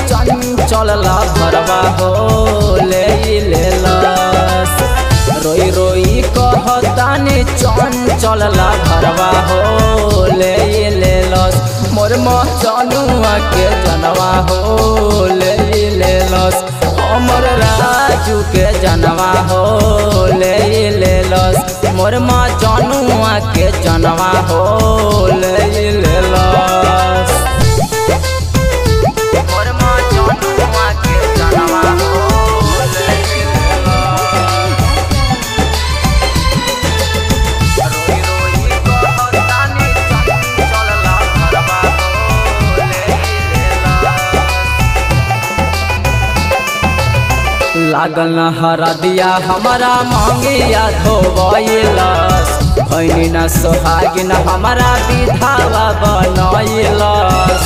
चंचल भरवा हो ले लेलस। रोई रोई कहतानी चंचल भरवा हो ले लेलस। मोर मजनुआ के जनवा हो ले लेलस। हमर राजू के जनवा हो ले लेलस। मोर मजनुआ के जनवा हो ले लेलस। मोर मजनुआ के जनवा हो ले लेलस। रोई रोई कहतानी चंचल भरवा हो ले लेलस। लागल हरदिया हमारा मांगिया धोवैलस। भैनी न सोहागिन हमारा विधावा बनैलस।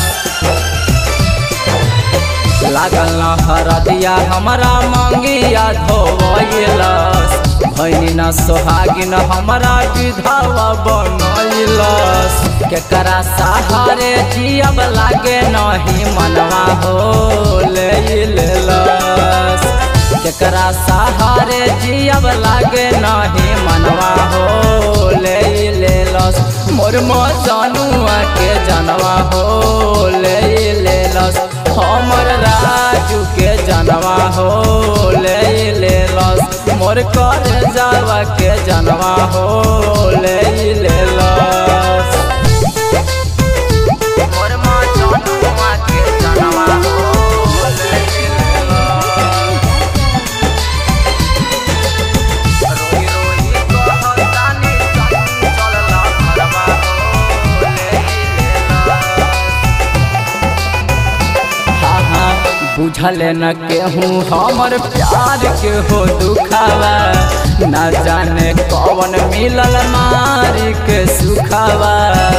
लागल हरदिया हमारा मांगिया धोवैलस। भैनी न सोहागिन हमारा विधावा बनैलस। केकरा सहारे जियब लागे नहीं मनवा हो ले लेलस। केकरा सहारे जियब लागे नहीं मनवा हो ले लेलस। मोर मजनुआ के जनवा हो ले लेलस। हमर राजू के जनवा हो ले लेलस। मोर कर जावा के जनवा हो ले लेलस। मोर मजनुआ के जनवा हो ले लेलस। रोई रोई कहतानी चंचल भरवा हो ले लेलस। बुझल न केहूँ हमर प्यार के हो दुखावा। न जाने कौन मिलल मारी के सुखावा।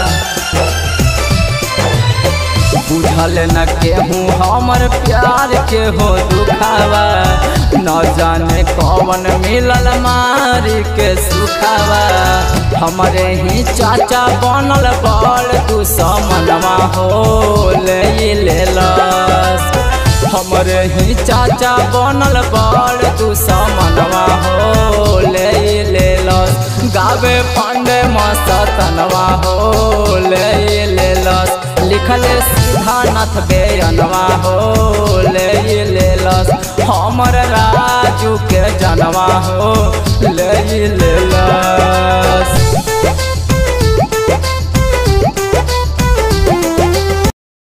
बुझल न केहूँ हमर प्यार के हो दुखावा। न जाने कौन मिलल मारी के सुखावा। हमरे ही चाचा बनल बड़ दुश्मनवा हो ले लेलस। हमरे ही चाचा बनल बड़ दुश्मनवा हो ले लेलस। गावे पांडे मस्तनवा हो ले लेलस। लिखले सिद्धानाथ बेअनवा हो ले लेलस। हमर राजू के जनवा हो ले लेलस।